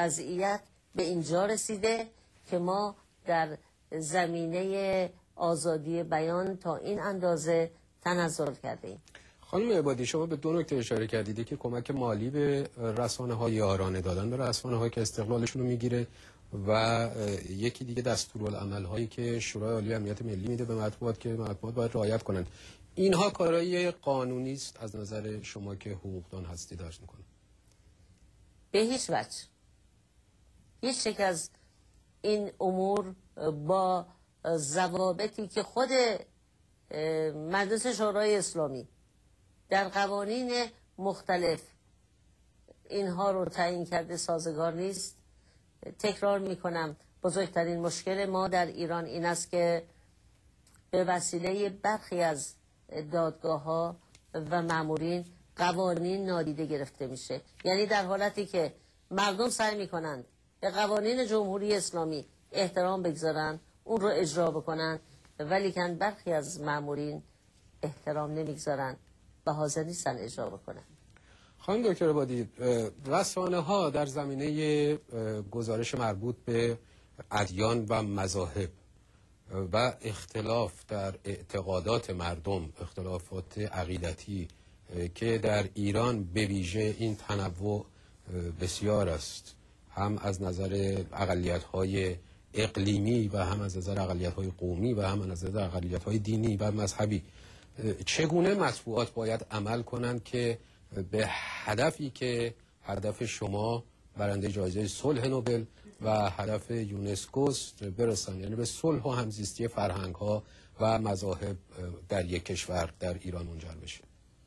وضعیت به اینجا رسیده که ما در زمینه آزادی بیان تا این اندازه تنزل کرده ایم. خانم عبادی، شما به دو نکته اشاره کردید که کمک مالی به رسانه‌ها، یارانه دادن به رسانه‌ها که استقلالشون رو میگیره، و یکی دیگه دستورالعمل هایی که شورای عالی امنیت ملی میده به مطبوعات که مطبوعات باید رعایت کنند. اینها کارهای قانونی است از نظر شما که حقوقدان هستید درش میکنه؟ به هیچ وجه. هیچ یک از این امور با ضوابطی که خود مجلس شورای اسلامی در قوانین مختلف اینها رو تعیین کرده سازگار نیست. تکرار میکنم، بزرگترین مشکل ما در ایران این است که به وسیله برخی از دادگاه ها و مامورین قوانین نادیده گرفته میشه. یعنی در حالتی که مردم سعی میکنند به قوانین جمهوری اسلامی احترام بگذارن، اون رو اجرا بکنن، ولیکن برخی از مامورین احترام نمیگذارن و حاضر نیستن اجرا بکنن. خانم دکتر عبادی، رسانه‌ها در زمینه گزارش مربوط به ادیان و مذاهب و اختلاف در اعتقادات مردم، اختلافات عقیدتی که در ایران به ویژه این تنوع بسیار است، هم از نظر اقلیت‌های اقلیمی و هم از نظر اقلیت‌های قومی و هم از نظر اقلیت‌های دینی و مذهبی، چگونه مطبوعات باید عمل کنند که به هدفی که هدف شما برنده جایزه صلح نوبل و هدف یونسکو برسن، یعنی به صلح و همزیستی فرهنگ‌ها و مذاهب در یک کشور، در ایران منجر بشه؟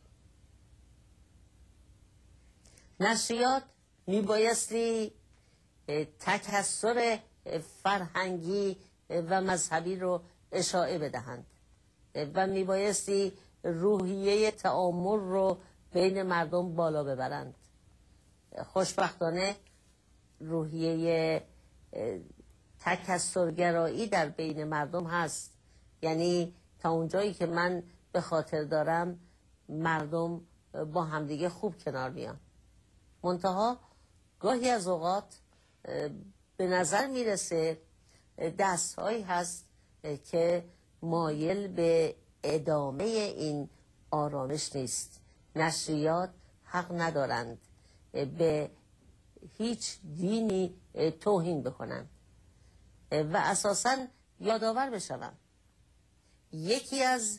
نشریات میبایستی تکثر فرهنگی و مذهبی رو اشاعه بدهند و میبایستی روحیه تعامل رو بین مردم بالا ببرند. خوشبختانه روحیه تکثرگرایی در بین مردم هست. یعنی تا اونجایی که من به خاطر دارم مردم با همدیگه خوب کنار میان. منتها گاهی از اوقات به نظر میرسه دستهایی هست که مایل به ادامه این آرامش نیست. نشریات حق ندارند به هیچ دینی توهین بکنند و اساساً یادآور بشوم یکی از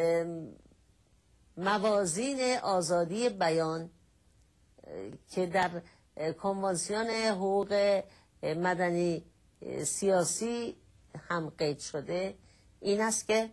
موازین آزادی بیان که در کنوانسیون حقوق مدنی سیاسی هم قید شده این است که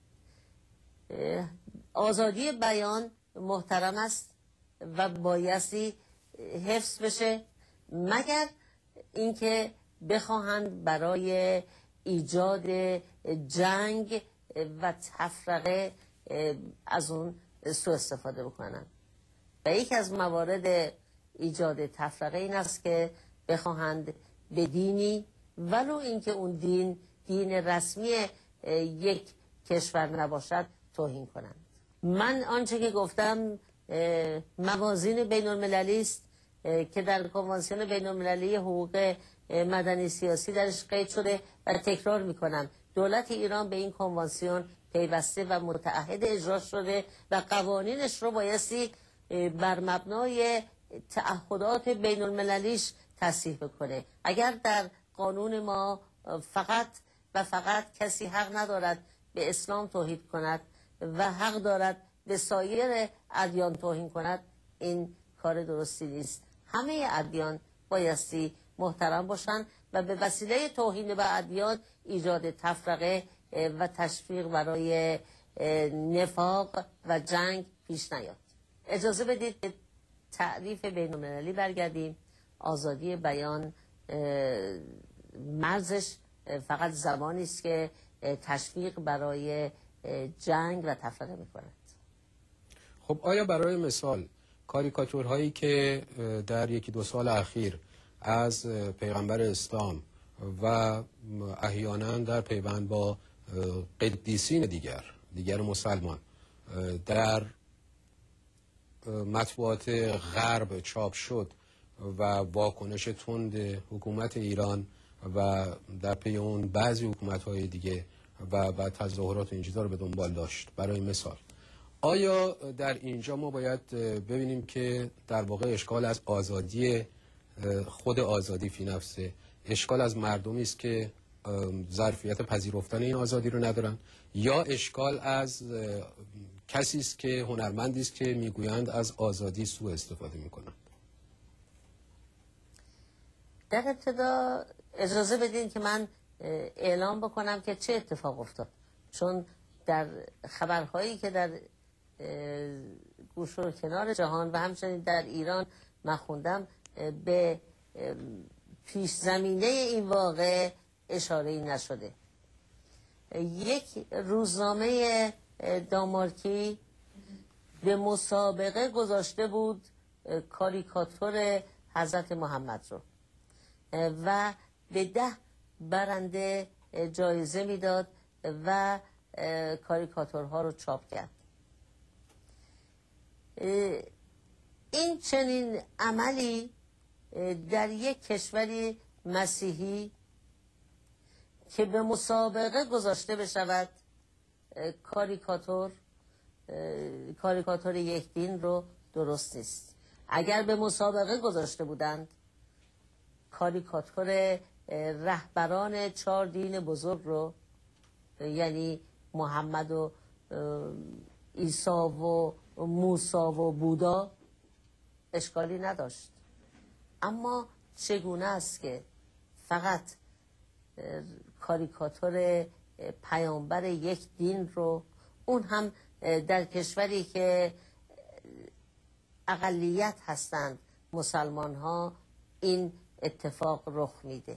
آزادی بیان محترم است و بایستی حفظ بشه، مگر اینکه بخواهند برای ایجاد جنگ و تفرقه از اون سوء استفاده بکنن. و یکی از موارد ایجاد تفرقه این است که بخواهند به دینی، ولو اینکه اون دین رسمی یک کشور نباشد، توهین کنند. من آنچه که گفتم موازین بین المللی است که در کنوانسیون بین المللی حقوق مدنی سیاسی درش قید شده و تکرار میکنم دولت ایران به این کنوانسیون پیوسته و متعهد اجرا شده و قوانینش رو بایستی بر مبنای تعهدات بین المللیش تصحیح بکنه. اگر در قانون ما فقط و فقط کسی حق ندارد به اسلام توهین کند و حق دارد به سایر ادیان توهین کند، این کار درستی نیست. همه ادیان بایستی محترم باشند و به وسیله توهین به ادیان ایجاد تفرقه و تشویق برای نفاق و جنگ پیش نیاد. اجازه بدید که تعریف بین المللی برگردیم. آزادی بیان مرزش فقط زمانی است که تشویق برای جنگ و تفرقه می‌کند. خب آیا برای مثال کاریکاتورهایی که در یکی دو سال اخیر از پیغمبر اسلام و احیانا در پیوند با قدیسین دیگر مسلمان در مطبوعات غرب چاپ شد و واکنش تند حکومت ایران و در پی اون بعضی حکومت‌های دیگه و تظاهرات و این چیزا رو به دنبال داشت. برای مثال آیا در اینجا ما باید ببینیم که در واقع اشکال از آزادی، خود آزادی فی نفسه، اشکال از مردمی است که ظرفیت پذیرفتن این آزادی رو ندارن، یا اشکال از کسی است که هنرمندی است که میگویند از آزادی سوء استفاده میکنند؟ در ابتدا اجازه بدین که من اعلام بکنم که چه اتفاق افتاد، چون در خبرهایی که در گوش و کنار جهان و همچنین در ایران من خوندم به پیش زمینه این واقع اشاره‌ای نشده. یک روزنامه دانمارکی به مسابقه گذاشته بود کاریکاتور حضرت محمد رو و به 10 برنده جایزه میداد و کاریکاتورها رو چاپ کرد. این چنین عملی در یک کشوری مسیحی که به مسابقه گذاشته بشود کاریکاتور یک دین رو درست نیست. اگر به مسابقه گذاشته بودند کاریکاتور رهبران 4 دین بزرگ رو، یعنی محمد و عیسی و موسی و بودا، اشکالی نداشت. اما چگونه است که فقط کاریکاتور پیامبر یک دین رو، اون هم در کشوری که اقلیت هستند مسلمان ها، این اتفاق رخ میده؟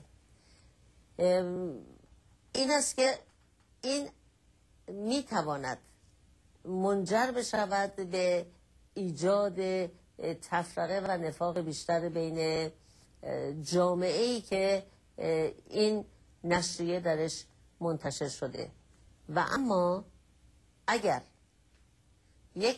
این است که این میتواند منجر بشود به ایجاد تفرقه و نفاق بیشتر بین جامعه‌ای که این نشریه درش منتشر شده. و اما اگر یک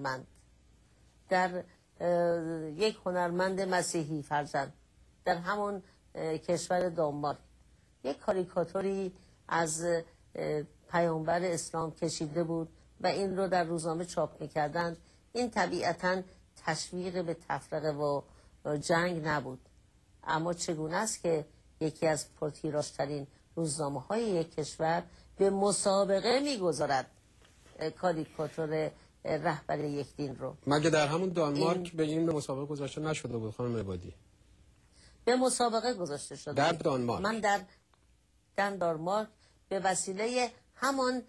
هنرمند مسیحی فرزند در همون کشور دانمارک یک کاریکاتوری از پیامبر اسلام کشیده بود و این رو در روزنامه چاپ میکردند، این طبیعتاً تشویق به تفرقه و جنگ نبود. اما چگونه است که یکی از پرتیراژترین روزنامه های یک کشور به مسابقه میگذارد کاریکاتور رهبر یک دین رو؟ مگه در همون دانمارک به این مسابقه گذاشته نشده بود خانم عبادی؟ به مسابقه گذاشته شده در دانمارک. من در دانمارک به وسیله همان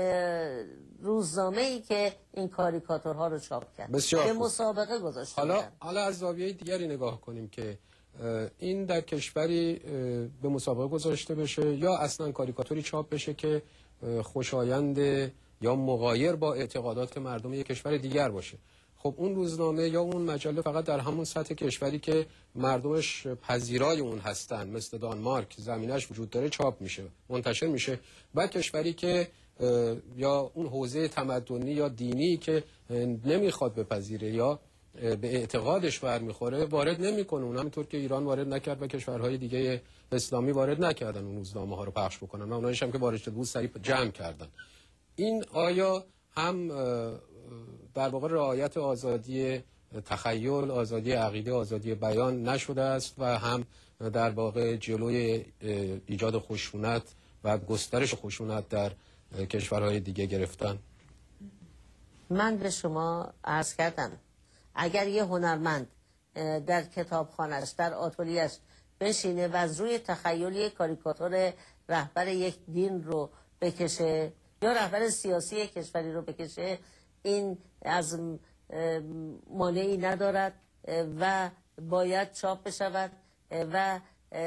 روزنامه‌ای که این کاریکاتورها رو چاپ کرد به مسابقه گذاشته. حالا از زاویه دیگری نگاه کنیم که این در کشوری به مسابقه گذاشته بشه یا اصلا کاریکاتوری چاپ بشه که خوشایند یا مغایر با اعتقادات مردم یک کشور دیگر باشه. خب اون روزنامه یا اون مجله فقط در همون سطح کشوری که مردمش پذیرای اون هستن، مثل دانمارک، زمینش وجود داره، چاپ میشه، منتشر میشه. بعد کشوری که یا اون حوزه تمدنی یا دینی که نمیخواد بپذیره یا به اعتقادش برمیخوره وارد نمیکنه. اون همینطور که ایران وارد نکرد و کشورهای دیگه اسلامی وارد نکردن اون روزنامه ها رو پخش بکنن و اونایش هم که وارد شده بود سریع جمع کردن. این آیا هم در واقع رعایت آزادی تخیل، آزادی عقیده، آزادی بیان نشده است و هم در واقع جلوی ایجاد خشونت و گسترش خشونت در کشورهای دیگه گرفتن؟ من به شما عرض کردم اگر یه هنرمند در کتابخانه‌اش، در آتلیه‌اش بشینه و از روی تخیلی کاریکاتور رهبر یک دین رو بکشه یا رهبر سیاسی کشوری رو بکشه، این از مانعی ندارد و باید چاپ بشود و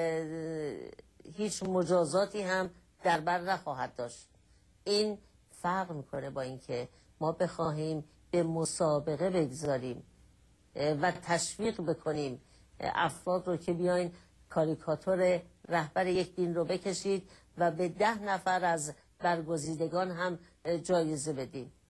هیچ مجازاتی هم در بر نخواهد داشت. این فرق میکنه با اینکه ما بخواهیم به مسابقه بگذاریم و تشویق بکنیم افراد رو که بیاین کاریکاتور رهبر یک دین رو بکشید و به 10 نفر از برگزیدگان هم جایزه بدیم.